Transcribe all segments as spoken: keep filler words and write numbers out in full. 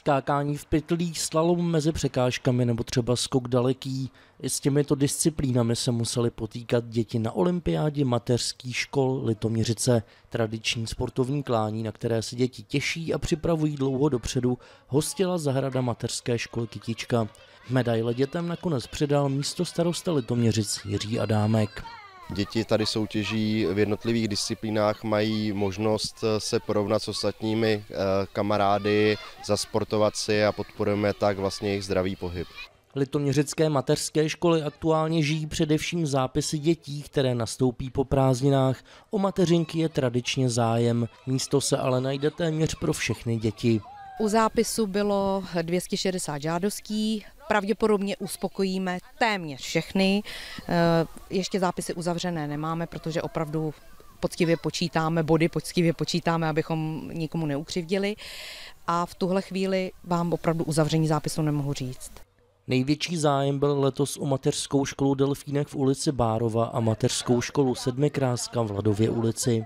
Skákání v pytlích, slalom mezi překážkami nebo třeba skok daleký. I s těmito disciplínami se museli potýkat děti na olympiádě mateřských škol Litoměřice. Tradiční sportovní klání, na které se děti těší a připravují dlouho dopředu, hostila zahrada mateřské školy Kytička. Medaile dětem nakonec předal místostarosta Litoměřic Jiří Adámek. Děti tady soutěží v jednotlivých disciplínách, mají možnost se porovnat s ostatními kamarády, zasportovat si a podporujeme tak vlastně jejich zdravý pohyb. Litoměřické mateřské školy aktuálně žijí především zápisy dětí, které nastoupí po prázdninách. O mateřinky je tradičně zájem, místo se ale najde téměř pro všechny děti. U zápisu bylo dvě stě šedesát žádostí, pravděpodobně uspokojíme téměř všechny. Ještě zápisy uzavřené nemáme, protože opravdu poctivě počítáme, body poctivě počítáme, abychom nikomu neukřivdili. A v tuhle chvíli vám opravdu uzavření zápisu nemohu říct. Největší zájem byl letos o mateřskou školu Delfínek v ulici Bárova a mateřskou školu Sedmikráska v Ladově ulici.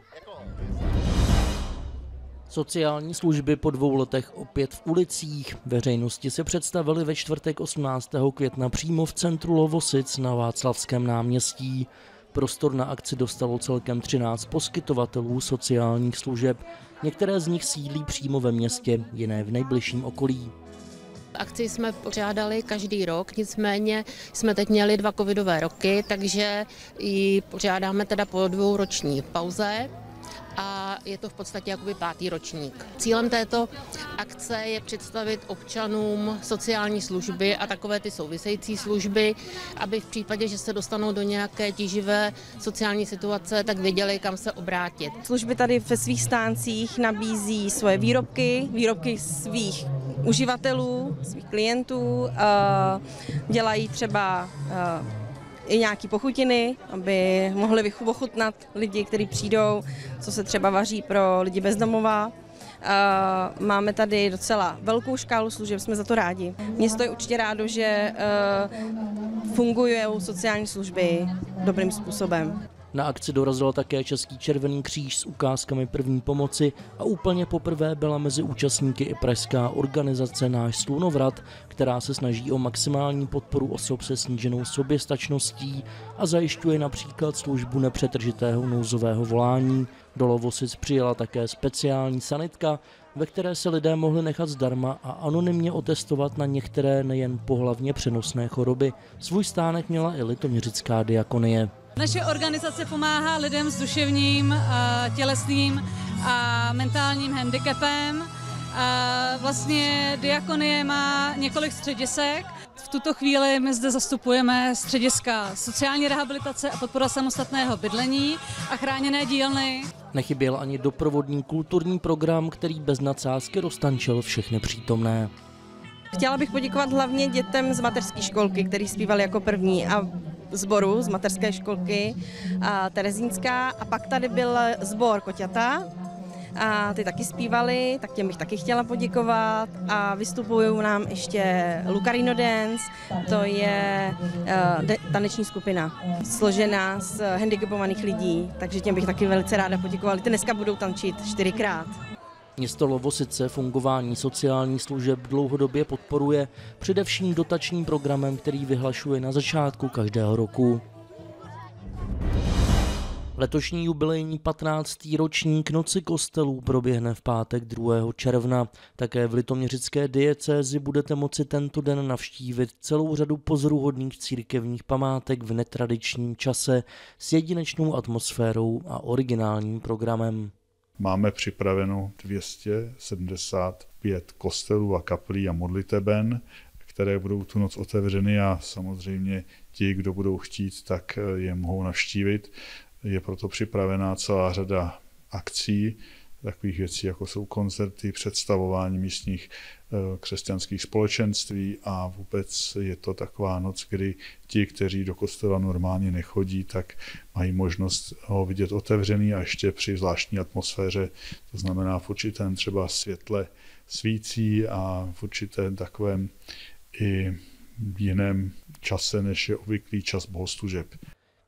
Sociální služby po dvou letech opět v ulicích. Veřejnosti se představili ve čtvrtek osmnáctého května přímo v centru Lovosic na Václavském náměstí. Prostor na akci dostalo celkem třináct poskytovatelů sociálních služeb. Některé z nich sídlí přímo ve městě, jiné v nejbližším okolí. Akci jsme pořádali každý rok, nicméně jsme teď měli dva covidové roky, takže ji pořádáme teda po dvouroční pauze. A je to v podstatě jakoby pátý ročník. Cílem této akce je představit občanům sociální služby a takové ty související služby, aby v případě, že se dostanou do nějaké tíživé sociální situace, tak věděli, kam se obrátit. Služby tady ve svých stáncích nabízí svoje výrobky, výrobky svých uživatelů, svých klientů, dělají třeba i nějaké pochutiny, aby mohli ochutnat lidi, kteří přijdou, co se třeba vaří pro lidi bezdomová. Máme tady docela velkou škálu služeb, jsme za to rádi. Město je určitě rádo, že fungují sociální služby dobrým způsobem. Na akci dorazil také Český červený kříž s ukázkami první pomoci a úplně poprvé byla mezi účastníky i pražská organizace Náš slunovrat, která se snaží o maximální podporu osob se sníženou soběstačností a zajišťuje například službu nepřetržitého nouzového volání. Do Lovosic přijela také speciální sanitka, ve které se lidé mohli nechat zdarma a anonymně otestovat na některé nejen pohlavně přenosné choroby. Svůj stánek měla i Litoměřická diakonie. Naše organizace pomáhá lidem s duševním, tělesným a mentálním handicapem. Vlastně diakonie má několik středisek. V tuto chvíli my zde zastupujeme střediska sociální rehabilitace a podpora samostatného bydlení a chráněné dílny. Nechyběl ani doprovodný kulturní program, který bez nadsázky roztančil všechny přítomné. Chtěla bych poděkovat hlavně dětem z mateřské školky, který zpívali jako první, a sboru z mateřské školky a Terezínská, a pak tady byl sbor Koťata a ty taky zpívali, tak těm bych taky chtěla poděkovat, a vystupují nám ještě Lucarino Dance, to je uh, taneční skupina složená z handicapovaných lidí, takže těm bych taky velice ráda poděkovala. Ty dneska budou tančit čtyřikrát. Město Lovosice fungování sociálních služeb dlouhodobě podporuje především dotačním programem, který vyhlašuje na začátku každého roku. Letošní jubilejní patnáctý ročník Noci kostelů proběhne v pátek druhého června. Také v litoměřické diecézi budete moci tento den navštívit celou řadu pozoruhodných církevních památek v netradičním čase s jedinečnou atmosférou a originálním programem. Máme připraveno dvě stě sedmdesát pět kostelů a kaplí a modliteben, které budou tu noc otevřeny, a samozřejmě ti, kdo budou chtít, tak je mohou navštívit. Je proto připravená celá řada akcí, takových věcí, jako jsou koncerty, představování místních křesťanských společenství, a vůbec je to taková noc, kdy ti, kteří do kostela normálně nechodí, tak mají možnost ho vidět otevřený a ještě při zvláštní atmosféře, to znamená v určitém třeba světle svící a v určitém takovém i jiném čase, než je obvyklý čas bohoslužeb.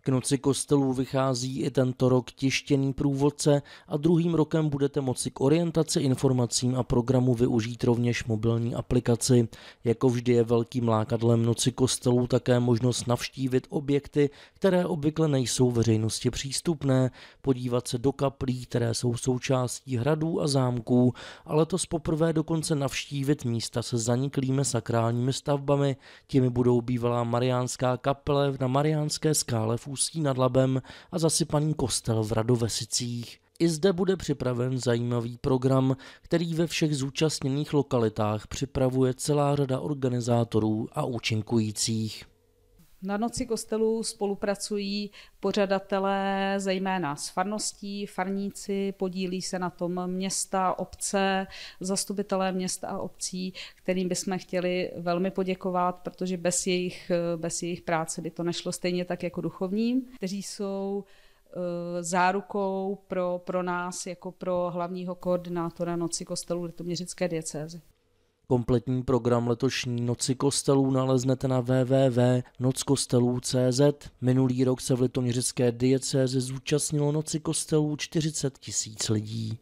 K noci kostelů vychází i tento rok tištěný průvodce a druhým rokem budete moci k orientaci, informacím a programu využít rovněž mobilní aplikaci. Jako vždy je velkým lákadlem noci kostelů také možnost navštívit objekty, které obvykle nejsou veřejnosti přístupné, podívat se do kaplí, které jsou součástí hradů a zámků, a letos poprvé dokonce navštívit místa se zaniklými sakrálními stavbami. Těmi budou bývalá Mariánská kapele na Mariánské skále v Ústí nad Labem a zasypaný kostel v Radovesicích. I zde bude připraven zajímavý program, který ve všech zúčastněných lokalitách připravuje celá řada organizátorů a účinkujících. Na noci kostelů spolupracují pořadatelé zejména s farností, farníci, podílí se na tom města, obce, zastupitelé měst a obcí, kterým bychom chtěli velmi poděkovat, protože bez jejich, bez jejich práce by to nešlo, stejně tak jako duchovním, kteří jsou zárukou pro, pro nás jako pro hlavního koordinátora noci kostelů Litoměřické diecéze. Kompletní program letošní Noci kostelů naleznete na w w w tečka noc kostelů tečka c z. Minulý rok se v Litoměřické diecézi zúčastnilo Noci kostelů čtyřicet tisíc lidí.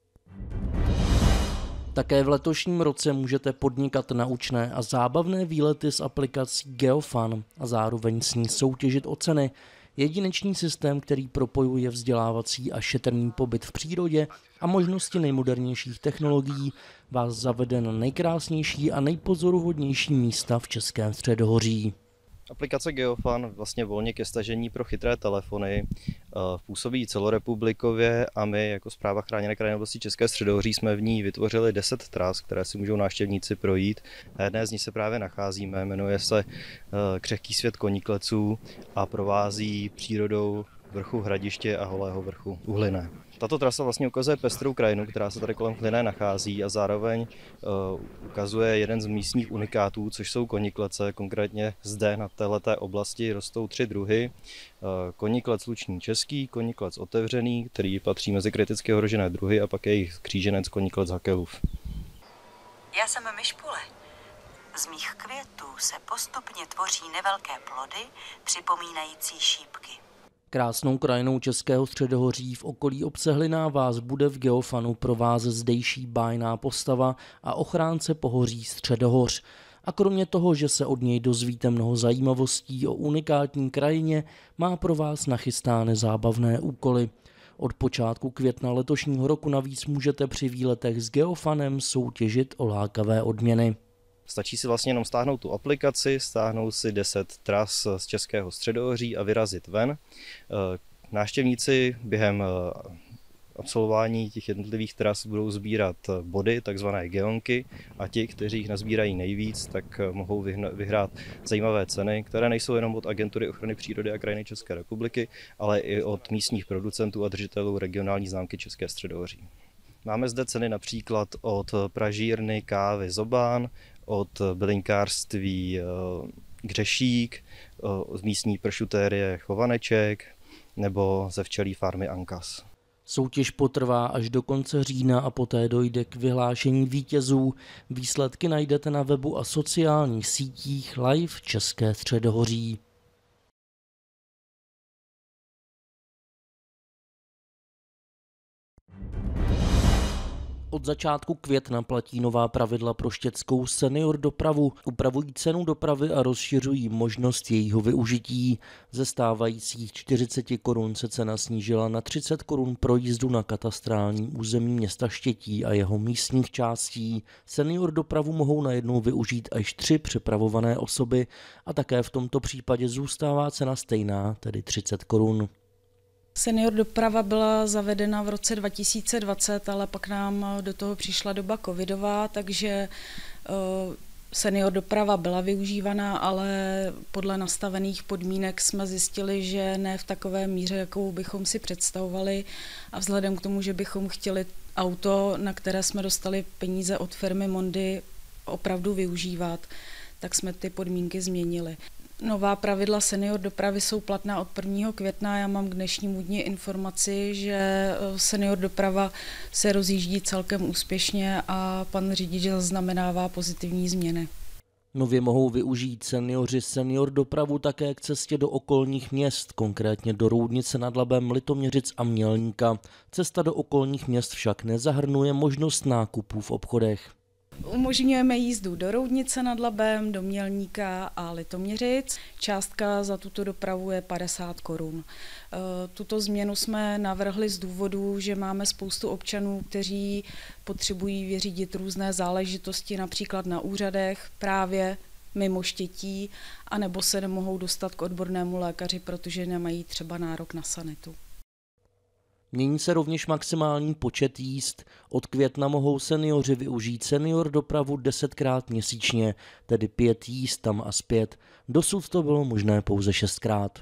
Také v letošním roce můžete podnikat naučné a zábavné výlety s aplikací Geofun a zároveň s ní soutěžit o ceny. Jedinečný systém, který propojuje vzdělávací a šetrný pobyt v přírodě a možnosti nejmodernějších technologií, vás zavede na nejkrásnější a nejpozoruhodnější místa v Českém středohoří. Aplikace Geofun vlastně volně ke stažení pro chytré telefony působí celorepublikově a my jako Správa chráněné krajinné oblasti České středohoří jsme v ní vytvořili deset tras, které si můžou návštěvníci projít. Na jedné z nich se právě nacházíme, jmenuje se Křehký svět Koníkleců a provází přírodou vrchu Hradiště a holého vrchu Uhliné. Tato trasa vlastně ukazuje pestrou krajinu, která se tady kolem Hlinné nachází, a zároveň uh, ukazuje jeden z místních unikátů, což jsou koníklece. Konkrétně zde na této oblasti rostou tři druhy. Uh, koníklec luční český, koníklec otevřený, který patří mezi kriticky ohrožené druhy, a pak je jejich kříženec koníklec hakelův. Já jsem myšpule. Z mých květů se postupně tvoří nevelké plody, připomínající šípky. Krásnou krajinou Českého středohoří v okolí obce Hlinná vás bude v Geofunu provázet zdejší bájná postava a ochránce pohoří Středohoř. A kromě toho, že se od něj dozvíte mnoho zajímavostí o unikátní krajině, má pro vás nachystány zábavné úkoly. Od počátku května letošního roku navíc můžete při výletech s Geofunem soutěžit o lákavé odměny. Stačí si vlastně jenom stáhnout tu aplikaci, stáhnout si deset tras z Českého středohoří a vyrazit ven. Návštěvníci během absolvování těch jednotlivých tras budou sbírat body, takzvané geonky, a ti, kteří jich nazbírají nejvíc, tak mohou vyhrát zajímavé ceny, které nejsou jenom od Agentury ochrany přírody a krajiny České republiky, ale i od místních producentů a držitelů regionální známky České středohoří. Máme zde ceny například od pražírny kávy Zobán, od bylinkářství Křešík, z místní pršutérie Chovaneček nebo ze včelí farmy Ankas. Soutěž potrvá až do konce října a poté dojde k vyhlášení vítězů. Výsledky najdete na webu a sociálních sítích Live České středohoří. Od začátku května platí nová pravidla pro štětskou senior dopravu. Upravují cenu dopravy a rozšiřují možnost jejího využití. Ze stávajících čtyřicet korun se cena snížila na třicet korun pro jízdu na katastrálním území města Štětí a jeho místních částí. Senior dopravu mohou najednou využít až tři přepravované osoby a také v tomto případě zůstává cena stejná, tedy třicet korun. Senior doprava byla zavedena v roce dva tisíce dvacet, ale pak nám do toho přišla doba covidová, takže senior doprava byla využívaná, ale podle nastavených podmínek jsme zjistili, že ne v takové míře, jakou bychom si představovali, a vzhledem k tomu, že bychom chtěli auto, na které jsme dostali peníze od firmy Mondy, opravdu využívat, tak jsme ty podmínky změnili. Nová pravidla senior dopravy jsou platná od prvního května. Já mám k dnešnímu dni informaci, že senior doprava se rozjíždí celkem úspěšně a pan řidič zaznamenává pozitivní změny. Nově mohou využít seniori senior dopravu také k cestě do okolních měst, konkrétně do Roudnice nad Labem, Litoměřic a Mělníka. Cesta do okolních měst však nezahrnuje možnost nákupů v obchodech. Umožňujeme jízdu do Roudnice nad Labem, do Mělníka a Litoměřic. Částka za tuto dopravu je padesát korun. Tuto změnu jsme navrhli z důvodu, že máme spoustu občanů, kteří potřebují vyřídit různé záležitosti, například na úřadech, právě mimo Štětí, anebo se nemohou dostat k odbornému lékaři, protože nemají třeba nárok na sanitu. Mění se rovněž maximální počet jízd. Od května mohou seniori využít senior dopravu desetkrát měsíčně, tedy pět jízd tam a zpět. Dosud to bylo možné pouze šestkrát.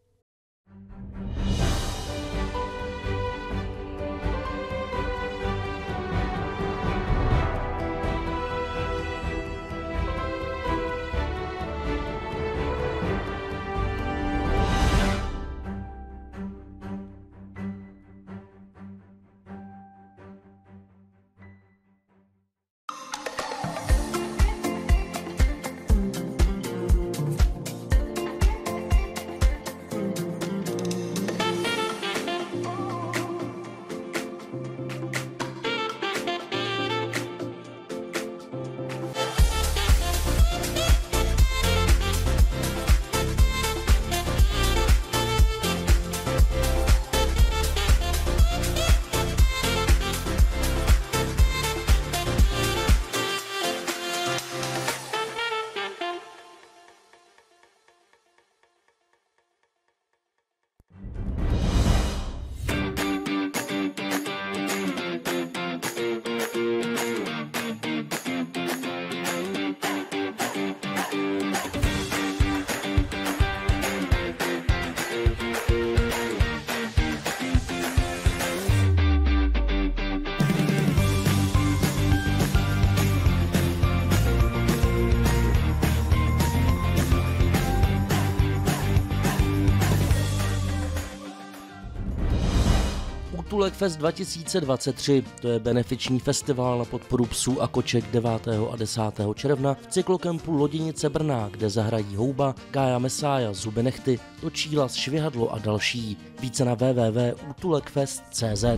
Útulek Fest dva tisíce dvacet tři, to je benefiční festival na podporu psů a koček devátého a desátého června v cyklokempu Loděnice Brna, kde zahrají Houba, Kája Mesája, Zuby nechty, Točílas, Švihadlo a další. Více na w w w tečka útulekfest tečka c z.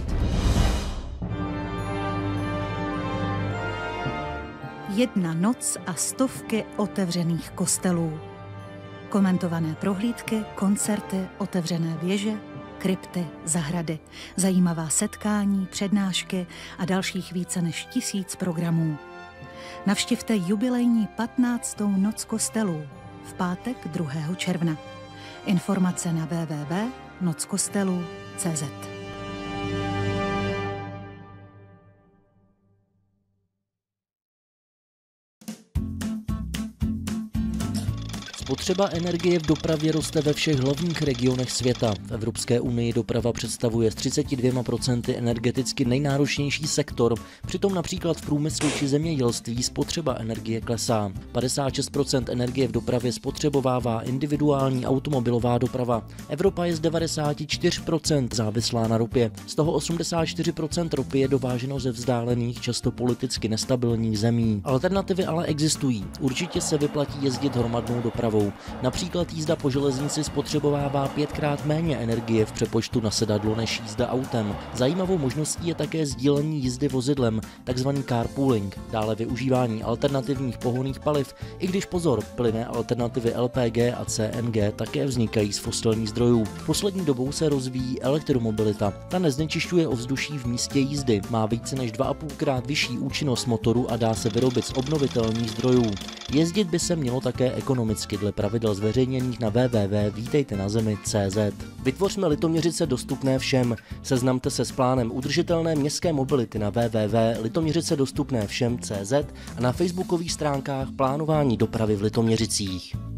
Jedna noc a stovky otevřených kostelů. Komentované prohlídky, koncerty, otevřené věže, krypty, zahrady, zajímavá setkání, přednášky a dalších více než tisíc programů. Navštivte jubilejní patnáctou noc kostelů v pátek druhého června. Informace na w w w tečka noc kostelů tečka c z. Spotřeba energie v dopravě roste ve všech hlavních regionech světa. V Evropské unii doprava představuje s třiceti dvěma procenty energeticky nejnáročnější sektor, přitom například v průmyslu či zemědělství spotřeba energie klesá. padesát šest procent energie v dopravě spotřebovává individuální automobilová doprava. Evropa je z devadesát čtyři procent závislá na ropě, z toho osmdesát čtyři procent ropy je dováženo ze vzdálených, často politicky nestabilních zemí. Alternativy ale existují. Určitě se vyplatí jezdit hromadnou dopravou. Například jízda po železnici spotřebovává pětkrát méně energie v přepočtu na sedadlo než jízda autem. Zajímavou možností je také sdílení jízdy vozidlem, takzvaný carpooling, dále využívání alternativních pohonných paliv, i když pozor, plynné alternativy L P G a C N G také vznikají z fosilních zdrojů. Poslední dobou se rozvíjí elektromobilita. Ta neznečišťuje ovzduší v místě jízdy, má více než dva a půl krát vyšší účinnost motoru a dá se vyrobit z obnovitelných zdrojů. Jezdit by se mělo také ekonomicky dle pravidel zveřejněných na w w w tečka vítejte na zemi tečka c z. Vytvořme Litoměřice dostupné všem. Seznamte se s plánem udržitelné městské mobility na w w w tečka litoměřice dostupné všem tečka c z a na facebookových stránkách Plánování dopravy v Litoměřicích.